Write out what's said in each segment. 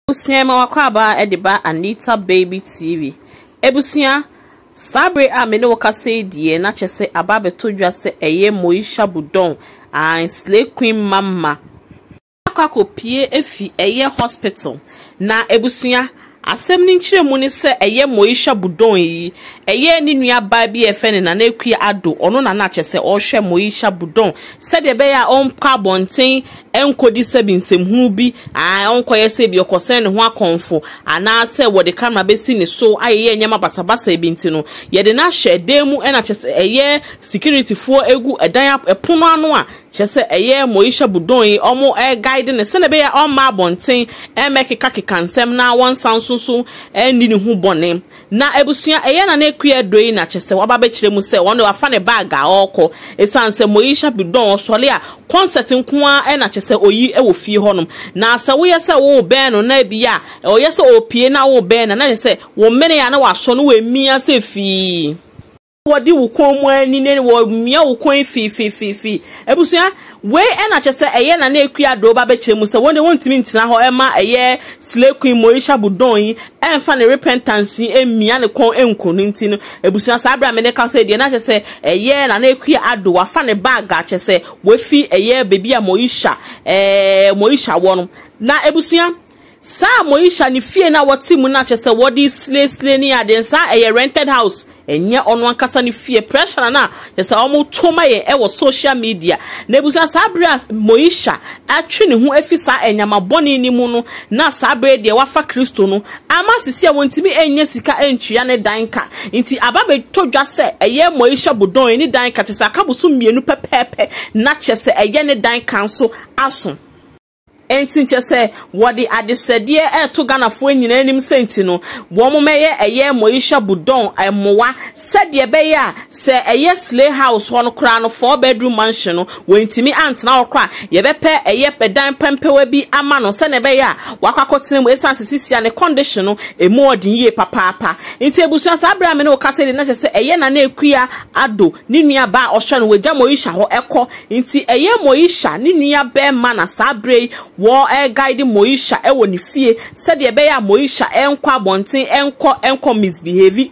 Ebusia wakwaba ediba Anita Baby TV. Ebusia sabre a me ne wokase die na chese ababe todwa se eye Moesha Budon and Slay Queen Mama. Akakopie efi eye hospital na ebusia asem ni nchire mu ni se eye Moesha Budon yi eye ni nua ba bi efe na ekui ado ono na chese ohwe Moesha Budon se de be ya onka bonten enkodi se bi nsemhu bi onkoye se bi okosen ne ho akonfo ana se wo de camera be si ne so ayeye nyama basabasa bi ntino ye de na hye demu na chese eye security fo egu edan epono ano a chese eye Moesha Budon yi omo guide ne se ne be ya on ma bonten emekeka kekansem na won sansusu eni ne hu bone na ebusia eye na ekui edoyi na chese waba be kire mu se won wafa ne bag a okọ esanse Moesha Budon osole a concert nkoa na chese oyi ewo fie honum na se wo yese wo ben no na bia o yese opie na wo ben na chese wo mene ya na waso no we mia se fi wodi wo komu ani ne wo mia wo kon fi ebusia we na chese eye na ekui ado ba be kire mu se won wontimi ntina ho ema eye Slay Queen Moesha Budon yi emfa ne repentance emia ne kon enkonu ntino ebusia sa abra me ne ka se de na chese eye na ekui ado wafa ne bag a chese we fi eye baby a Moesha won na ebusia sa Moesha ni fie na woti mu na chese wodi slay ni ade sa eye rented house enye ono ankasa ni fie pressure na chese omo toma ye ewo social media na ebusia sa abra Moesha atwe ne ho afisa enyama boni ni mu no na sa abra de wafa Kristo no ama sisi a wontimi enye sika entwia ne danka nti ababe todwa se eye Moesha Budon ni danka chese akabusu mienu pepepe na chese eye ne danka nso aso enti chese wodi adesedie to Ghana fo nyina anim senti no wo mo meye eye Moesha Budon emowa sedie be ya se eye Slay house hono kra no 4 bedroom mansion no wentimi antena okra ye bepe eye pedan pempewa bi ama no se ne be ya wakakotene mu esanse sisia ne condition no emu odin ye papa enti ebusu asa abra me ne okase de na chese eye na ekua ado ni nua ba ohwe no wagya Moesha ho ekọ enti eye Moesha ni nua be ma na sabre wo guide Moesha ewo ni fie said ye be ya Moesha enkwa bonten enko misbehave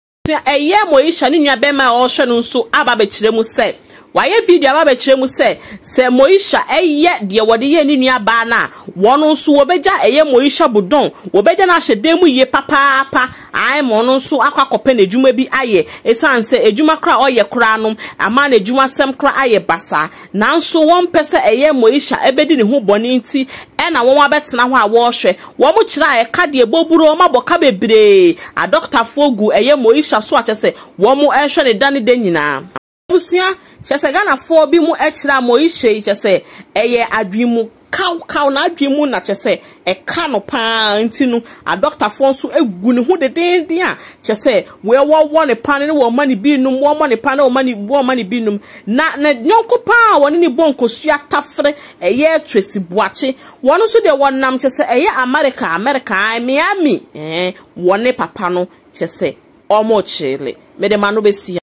eye Moesha ni nua be ma ohwe no nso aba be kire mu se waye video aba be kire mu se Moesha eye de wode ye ni nua ba na wono nso wo beja eye Moesha Budon wo beja na hyedemu ye papa ai mono nso akwakope na edwuma bi aye esanse edwuma kra oye kra no ama na edwuma sem kra aye basa nanso won pese eye Moesha ebedi ne ho boni nti na won abetena ho a wo hwe wo mo kira ka de eboburo ma boka bebre a doctor fogu eye Moesha so achese wo mo ehwe ne dane de nyina busia chese Ghana fo bi mu ekira Moesha chese eye adwimu kaw na adwimu na chese eka no pa ntinu a doctor fo so egu ne ho de den a chese we wo ne pan ne wo mani binum wo mani pan wo mani binum na nyonko pa woni ni bonko sua tafre eye Tracy Buache wono so de wonnam chese eye America Miami wone papa no chese omo chile me de manu be